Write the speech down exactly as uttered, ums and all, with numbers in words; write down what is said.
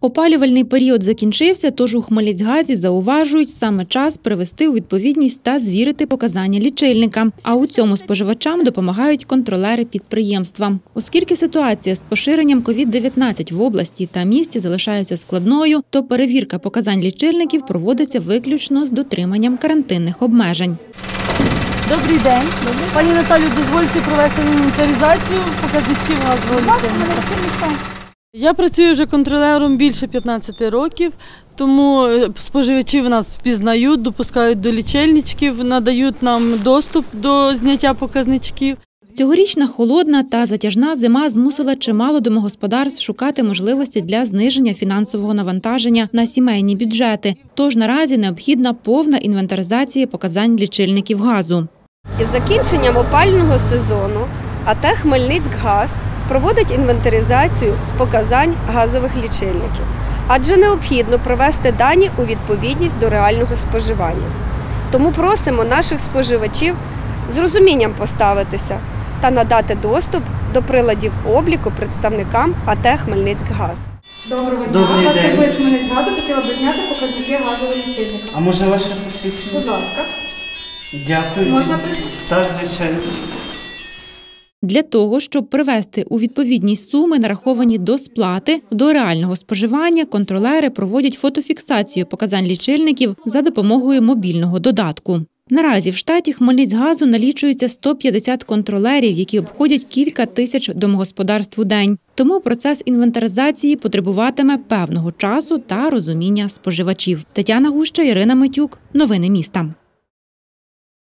Опалювальний період закінчився, тож у Хмельницькгазі зауважують, саме час привести у відповідність та звірити показання лічильника. А у цьому споживачам допомагають контролери підприємства. Оскільки ситуація з поширенням ковід дев'ятнадцять в області та місті залишається складною, то перевірка показань лічильників проводиться виключно з дотриманням карантинних обмежень. Добрий день. Пані Наталю, дозвольте провести інвентаризацію показників газового лічильника. Я працюю вже контролером більше п'ятнадцяти років, тому споживачів нас впізнають, допускають до лічильничків, надають нам доступ до зняття показничків. Цьогорічна холодна та затяжна зима змусила чимало домогосподарств шукати можливості для зниження фінансового навантаження на сімейні бюджети. Тож наразі необхідна повна інвентаризація показань лічильників газу. Із закінченням опалювального сезону АТ «Хмельницькгаз» проводить інвентаризацію показань газових лічильників, адже необхідно привести дані у відповідність до реального споживання. Тому просимо наших споживачів з розумінням поставитися та надати доступ до приладів обліку представникам АТ «Хмельницькгаз». Доброго дня. Добрий Вас день. турбує Хмельницькгаз, хотіла б зняти показники газового лічильника. А можна ваше посвідчення? Будь ласка. Дякую. Можна прийти? Так, звичайно. Для того, щоб привести у відповідність суми, нараховані до сплати, до реального споживання, контролери проводять фотофіксацію показань лічильників за допомогою мобільного додатку. Наразі в штаті Хмельницькгазу налічується сто п'ятдесят контролерів, які обходять кілька тисяч домогосподарств у день. Тому процес інвентаризації потребуватиме певного часу та розуміння споживачів. Тетяна Гуща, Ірина Митюк. Новини міста.